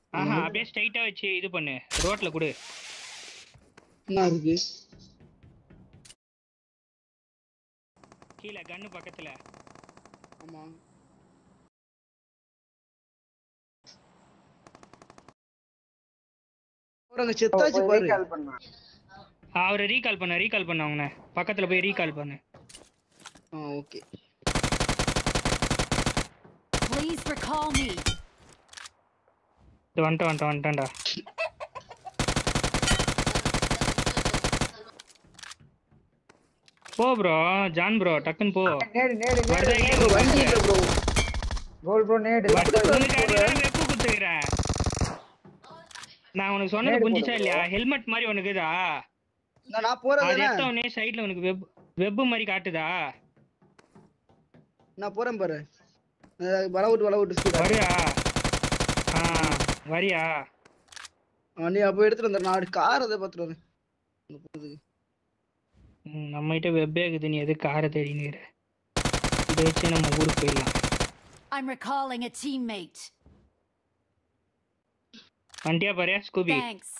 ஆஹா அப்படியே ஸ்ட்ரைட்டா வச்சு இது பண்ணு, ரோட்ல கொடு. என்ன இருக்கு கீழே கன்னு பக்கத்துல. ஆமா அங்க செத்தாச்சு பாரு. ரீகால் பண்ணு. அவரை ரீகால் பண்ண அவங்க பக்கத்துல போய் ரீகால் பண்ணு. ஓகே. Please recall me. வந்துட்டான்டா. போ ப்ரோ, ஜான் ப்ரோ, டக்குன்னு போ. நேடு வண்டி இல்ல ப்ரோ. கோல் ப்ரோ நேடு. வெப்பு குத்துக்கிறேன். நான் உனக்கு சொன்னது புரிஞ்சிச்சா இல்லையா? ஹெல்மெட் மாதிரி உனக்கு இதா? நான் போறேன். அது எடுத்த உடனே சைடுல உனக்கு வெப் மாதிரி காட்டுதா? நான் போறேன் பாரு. வளவுட்டு வரியா? வரியா? நீ அப்போ எடுத்துட்டு வந்த. நான் கார் அதை பார்த்துட்டு வரேன். நம்ம கிட்ட வெப்பே இருக்குது, நீ எது காரை தெரியுங்கிற? இதை வச்சு நம்ம ஊருக்கு போயிடலாம். I'm recalling a teammate. வண்டியா பாரு ஸ்கூபி. Thanks.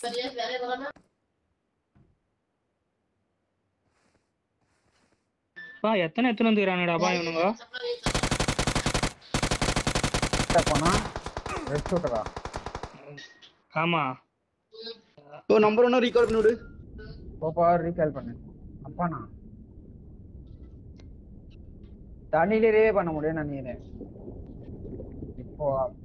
பா எத்தனை வந்துக்கிறானடா பா இவனுங்க. போனா ரெட் ஷூட்டரா? ஆமா. நம்பர் 1 ரீகால் பண்ணி விடு. போப்பா ரீகால் பண்ணு. அப்பானா தண்ணியிலே பண்ண முடியும் நினைக்கிறேன். இப்போ